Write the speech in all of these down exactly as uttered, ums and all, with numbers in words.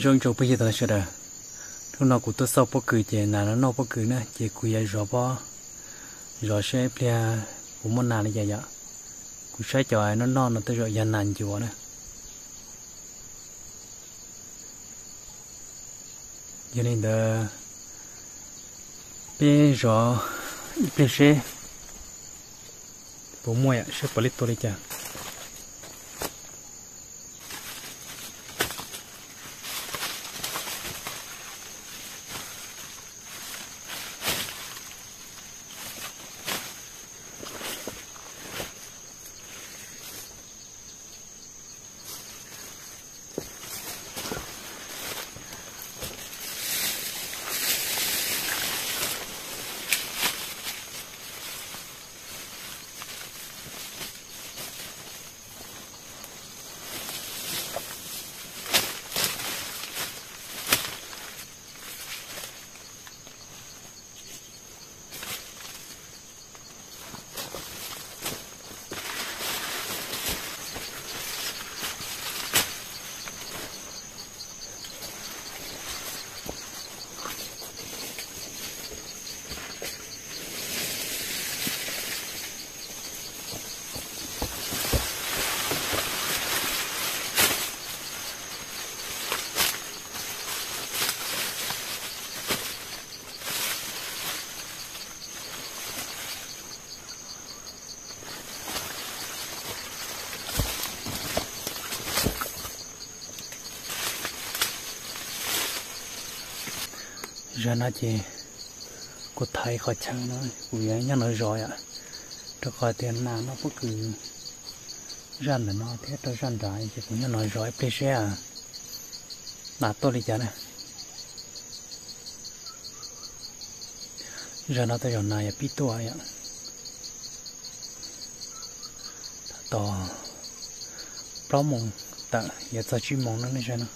trong chỗ bây giờ là sao đó lúc nào cũng tôi sau bóc cười chị nào nó nấu bóc cười nữa chị cười ai rõ bó rõ sẽ bia cũng muốn nào như vậy cũng sẽ cho ai nó non nó tới rồi dần nàn chùa nữa cho nên là bây giờ bây giờ bố mua ạ sẽ bỏ lít tôi đi chả ra nó chỉ có thấy khỏi chăng nói vì ấy nhá nói rồi ạ cho khỏi tiền nào nó bất cứ răn là nó thế tôi răn trái chỉ cũng nhá nói rồi bây giờ à là tôi đi chả này ra nó tới giờ này biết tôi ạ to pro mong ta giờ cho chim mong nó này ra nó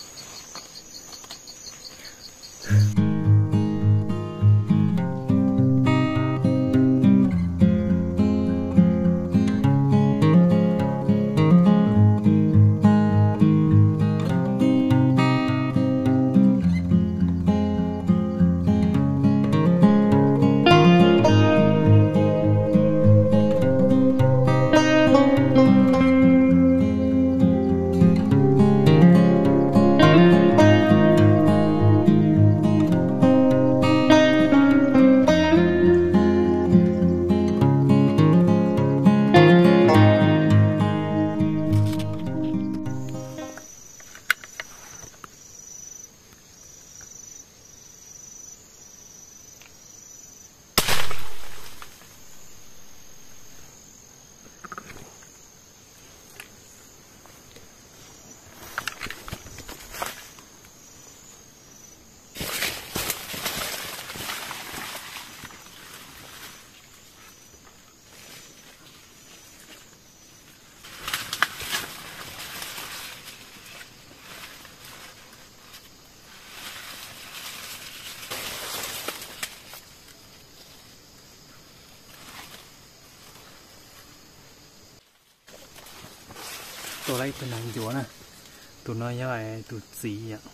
tôi lấy từ nắng chúa nè tụi nó như vậy tụi gì ạ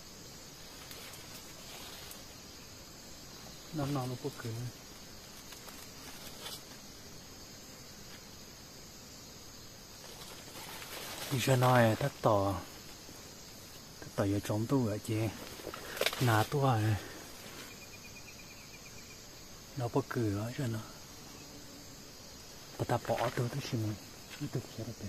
nó nó nó có cửa đi cho nói tất tỏ tất tỏ giờ trống tôi ở chị nà tôi nó có cửa cho nó ta bỏ tôi tôi xin mình tôi sẽ được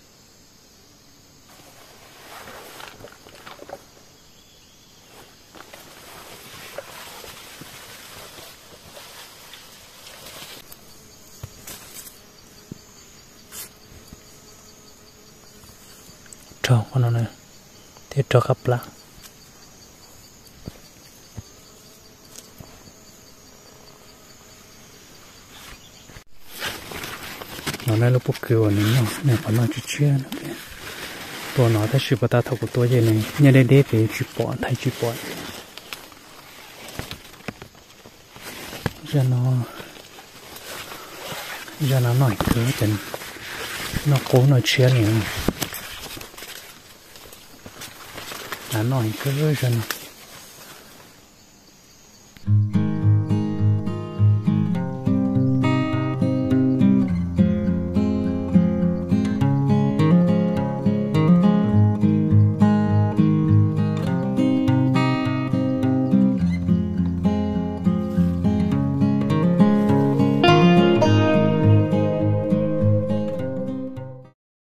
cho con nó này thì cho cặp lá nó này lúc bốc kêu này nó này còn nó chỉ chưa nữa tôi nói tới sự bắt ta thâu của tôi vậy này nhà đây để về chụp bỏ thay chụp bỏ giờ nó giờ nó nói cứ chân nó cố nó chia này à nói cứ rồi